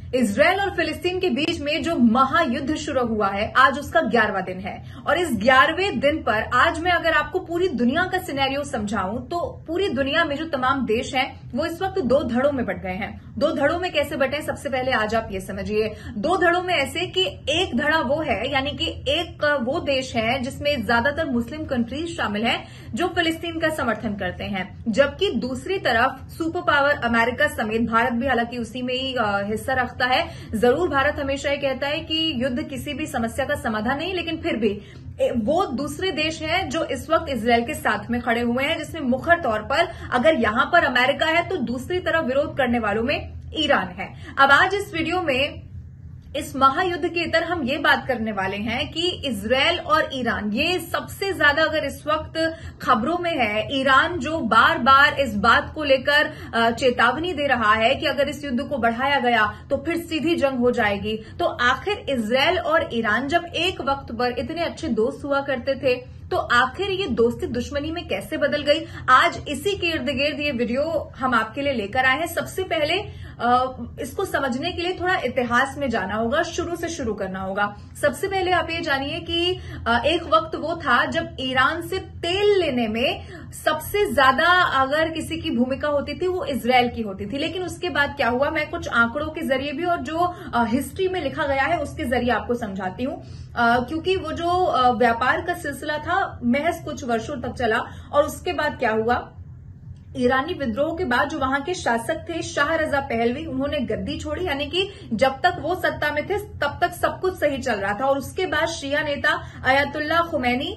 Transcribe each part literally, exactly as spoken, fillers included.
Israel और फिलिस्तीन के बीच में जो महायुद्ध शुरू हुआ है आज उसका ग्यारहवां दिन है और इस ग्यारहवें दिन पर आज मैं अगर आपको पूरी दुनिया का सिनेरियो समझाऊं तो पूरी दुनिया में जो तमाम देश हैं वो इस वक्त दो धड़ों में बंट गए हैं। दो धड़ों में कैसे बंटे, सबसे पहले आज आप ये समझिए। दो धड़ों में ऐसे कि एक धड़ा वो है यानी कि एक वो देश है जिसमें ज्यादातर मुस्लिम कंट्रीज शामिल हैं जो फिलिस्तीन का समर्थन करते हैं, जबकि दूसरी तरफ सुपर पावर अमेरिका समेत भारत भी हालांकि उसी में ही हिस्सा रखता है। जरूर भारत हमेशा ये कहता है कि युद्ध किसी भी समस्या का समाधान नहीं, लेकिन फिर भी वो दूसरे देश हैं जो इस वक्त इजरायल के साथ में खड़े हुए हैं, जिसमें मुखर तौर पर अगर यहां पर अमेरिका है तो दूसरी तरफ विरोध करने वालों में ईरान है। अब आज इस वीडियो में इस महायुद्ध के इतर हम ये बात करने वाले हैं कि इजरायल और ईरान ये सबसे ज्यादा अगर इस वक्त खबरों में है। ईरान जो बार बार इस बात को लेकर चेतावनी दे रहा है कि अगर इस युद्ध को बढ़ाया गया तो फिर सीधी जंग हो जाएगी। तो आखिर इजरायल और ईरान जब एक वक्त पर इतने अच्छे दोस्त हुआ करते थे तो आखिर ये दोस्ती दुश्मनी में कैसे बदल गई, आज इसी के इर्द गिर्द ये वीडियो हम आपके लिए लेकर आए हैं। सबसे पहले इसको समझने के लिए थोड़ा इतिहास में जाना होगा, शुरू से शुरू करना होगा। सबसे पहले आप ये जानिए कि एक वक्त वो था जब ईरान से तेल लेने में सबसे ज्यादा अगर किसी की भूमिका होती थी वो इजरायल की होती थी। लेकिन उसके बाद क्या हुआ, मैं कुछ आंकड़ों के जरिए भी और जो हिस्ट्री में लिखा गया है उसके जरिए आपको समझाती हूँ, क्योंकि वो जो व्यापार का सिलसिला था महज कुछ वर्षों तक चला। और उसके बाद क्या हुआ, ईरानी विद्रोह के बाद जो वहां के शासक थे शाह रजा पहलवी, उन्होंने गद्दी छोड़ी, यानी कि जब तक वो सत्ता में थे तब तक सब कुछ सही चल रहा था। और उसके बाद शिया नेता अयतुल्ला खुमैनी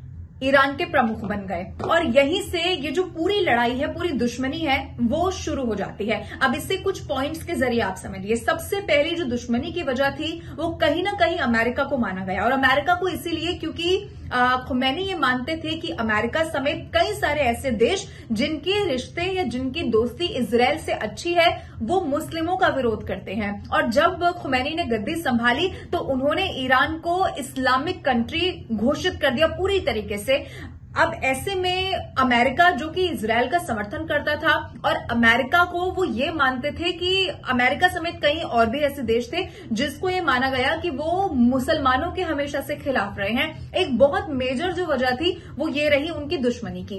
ईरान के प्रमुख बन गए और यहीं से ये जो पूरी लड़ाई है, पूरी दुश्मनी है वो शुरू हो जाती है। अब इससे कुछ पॉइंट्स के जरिए आप समझिए। सबसे पहली जो दुश्मनी की वजह थी वो कहीं ना कहीं अमेरिका को माना गया, और अमेरिका को इसीलिए क्योंकि खुमैनी ये मानते थे कि अमेरिका समेत कई सारे ऐसे देश जिनके रिश्ते या जिनकी दोस्ती इजरायल से अच्छी है वो मुस्लिमों का विरोध करते हैं। और जब खुमैनी ने गद्दी संभाली तो उन्होंने ईरान को इस्लामिक कंट्री घोषित कर दिया पूरी तरीके से। अब ऐसे में अमेरिका जो कि इजरायल का समर्थन करता था, और अमेरिका को वो ये मानते थे कि अमेरिका समेत कई और भी ऐसे देश थे जिसको ये माना गया कि वो मुसलमानों के हमेशा से खिलाफ रहे हैं। एक बहुत मेजर जो वजह थी वो ये रही उनकी दुश्मनी की।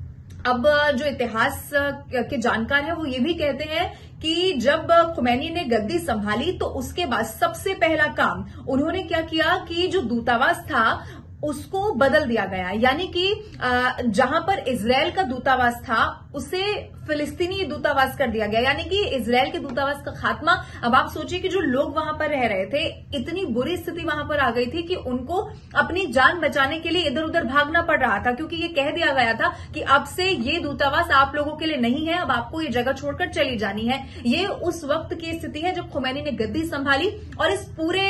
अब जो इतिहास के जानकार हैं वो ये भी कहते हैं कि जब खुमैनी ने गद्दी संभाली तो उसके बाद सबसे पहला काम उन्होंने क्या किया कि जो दूतावास था उसको बदल दिया गया, यानी कि जहां पर इजरायल का दूतावास था उसे फिलिस्तीनी दूतावास कर दिया गया, यानी कि इजरायल के दूतावास का खात्मा। अब आप सोचिए कि जो लोग वहां पर रह रहे थे, इतनी बुरी स्थिति वहां पर आ गई थी कि उनको अपनी जान बचाने के लिए इधर उधर भागना पड़ रहा था, क्योंकि ये कह दिया गया था कि अब से ये दूतावास आप लोगों के लिए नहीं है, अब आपको ये जगह छोड़कर चली जानी है। ये उस वक्त की स्थिति है जब खुमैनी ने गद्दी संभाली और इस पूरे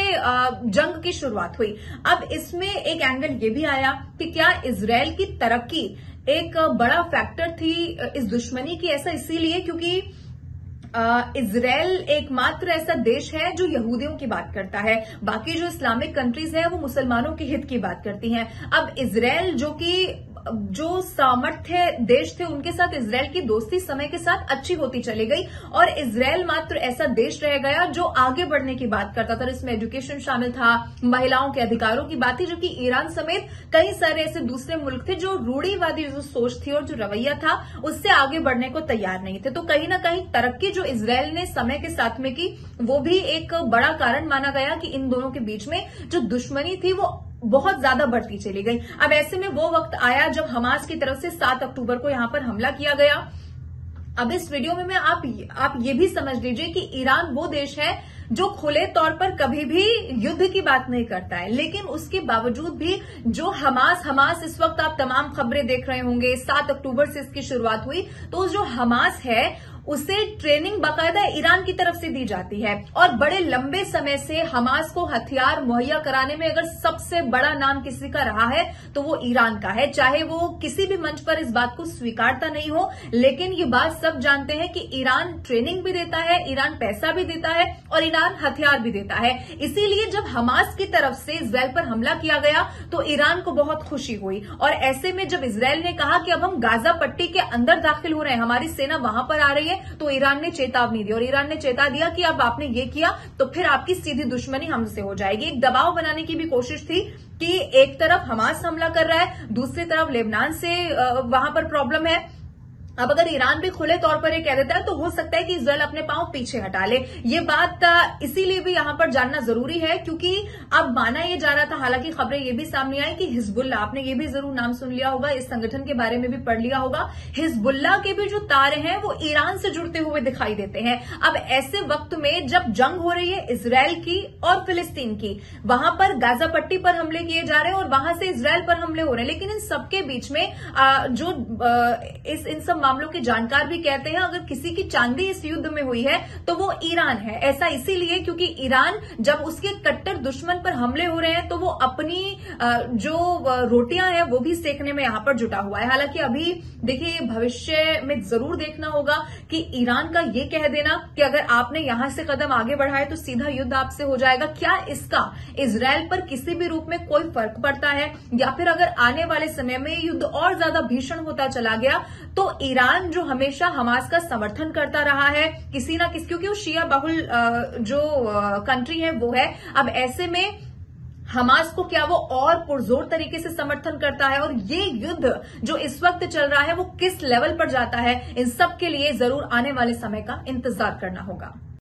जंग की शुरुआत हुई। अब इसमें एक एंगल ये भी आया कि क्या इजरायल की तरक्की एक बड़ा फैक्टर थी इस दुश्मनी की। ऐसा इसीलिए क्योंकि इजरायल एकमात्र ऐसा देश है जो यहूदियों की बात करता है, बाकी जो इस्लामिक कंट्रीज हैं वो मुसलमानों के हित की बात करती हैं। अब इजरायल जो कि जो सामर्थ्य देश थे उनके साथ इजरायल की दोस्ती समय के साथ अच्छी होती चली गई, और इजरायल मात्र ऐसा देश रह गया जो आगे बढ़ने की बात करता था। और इसमें एजुकेशन शामिल था, महिलाओं के अधिकारों की बात थी, जो कि ईरान समेत कई सारे ऐसे दूसरे मुल्क थे जो रूढ़िवादी जो सोच थी और जो रवैया था उससे आगे बढ़ने को तैयार नहीं थे। तो कहीं ना कहीं तरक्की जो इजरायल ने समय के साथ में की वो भी एक बड़ा कारण माना गया कि इन दोनों के बीच में जो दुश्मनी थी वो बहुत ज्यादा बढ़ती चली गई। अब ऐसे में वो वक्त आया जब हमास की तरफ से सात अक्टूबर को यहां पर हमला किया गया। अब इस वीडियो में मैं आप आप ये भी समझ लीजिए कि ईरान वो देश है जो खुले तौर पर कभी भी युद्ध की बात नहीं करता है, लेकिन उसके बावजूद भी जो हमास हमास इस वक्त आप तमाम खबरें देख रहे होंगे, सात अक्टूबर से इसकी शुरुआत हुई, तो जो हमास है उसे ट्रेनिंग बाकायदा ईरान की तरफ से दी जाती है। और बड़े लंबे समय से हमास को हथियार मुहैया कराने में अगर सबसे बड़ा नाम किसी का रहा है तो वो ईरान का है, चाहे वो किसी भी मंच पर इस बात को स्वीकारता नहीं हो। लेकिन ये बात सब जानते हैं कि ईरान ट्रेनिंग भी देता है, ईरान पैसा भी देता है और ईरान हथियार भी देता है। इसीलिए जब हमास की तरफ से इजरायल पर हमला किया गया तो ईरान को बहुत खुशी हुई, और ऐसे में जब इजरायल ने कहा कि अब हम गाजा पट्टी के अंदर दाखिल हो रहे हैं, हमारी सेना वहां पर आ रही है, है तो ईरान ने चेतावनी दी और ईरान ने चेता दिया कि अब आपने ये किया तो फिर आपकी सीधी दुश्मनी हमसे हो जाएगी। एक दबाव बनाने की भी कोशिश थी कि एक तरफ हमास हमला कर रहा है, दूसरी तरफ लेबनान से वहां पर प्रॉब्लम है। अब अगर ईरान भी खुले तौर पर ये कह देता है तो हो सकता है कि इजरायल अपने पांव पीछे हटा ले। ये बात इसीलिए भी यहां पर जानना जरूरी है क्योंकि अब माना यह जा रहा था, हालांकि खबरें ये भी सामने आई कि हिजबुल्लाह, आपने ये भी जरूर नाम सुन लिया होगा, इस संगठन के बारे में भी पढ़ लिया होगा, हिजबुल्लाह के भी जो तारे हैं वो ईरान से जुड़ते हुए दिखाई देते हैं। अब ऐसे वक्त में जब जंग हो रही है इजरायल की और फिलिस्तीन की, वहां पर गाजा पट्टी पर हमले किए जा रहे हैं और वहां से इजरायल पर हमले हो रहे हैं, लेकिन इन सबके बीच में जो इस इन सब मामलों के जानकार भी कहते हैं अगर किसी की चांदी इस युद्ध में हुई है तो वो ईरान है। ऐसा इसीलिए क्योंकि ईरान जब उसके कट्टर दुश्मन पर हमले हो रहे हैं तो वो अपनी जो रोटियां हैं वो भी सेकने में यहां पर जुटा हुआ है। हालांकि अभी देखिए भविष्य में जरूर देखना होगा कि ईरान का ये कह देना कि अगर आपने यहां से कदम आगे बढ़ाए तो सीधा युद्ध आपसे हो जाएगा, क्या इसका इजरायल पर किसी भी रूप में कोई फर्क पड़ता है, या फिर अगर आने वाले समय में युद्ध और ज्यादा भीषण होता चला गया तो ईरान जो हमेशा हमास का समर्थन करता रहा है किसी ना किसी, क्योंकि वो शिया बहुल जो कंट्री है वो है, अब ऐसे में हमास को क्या वो और पुरजोर तरीके से समर्थन करता है और ये युद्ध जो इस वक्त चल रहा है वो किस लेवल पर जाता है, इन सब के लिए जरूर आने वाले समय का इंतजार करना होगा।